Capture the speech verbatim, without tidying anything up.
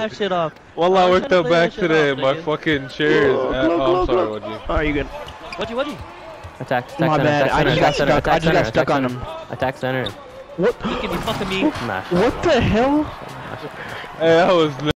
that shit off. Well, I I was worked trying to out play back that shit today. off, My nigga. fucking chairs. Look, Uh, look, oh, I'm look, sorry, look. Woogie. Oh, are you good? What'd you, what'd you? Attack, attack My center, bad. attack I center, just attack got center, stuck. I attack just center, got stuck attack on center. him. Attack center. What? You can be fucking me. Smash. What the hell? Hey, that was.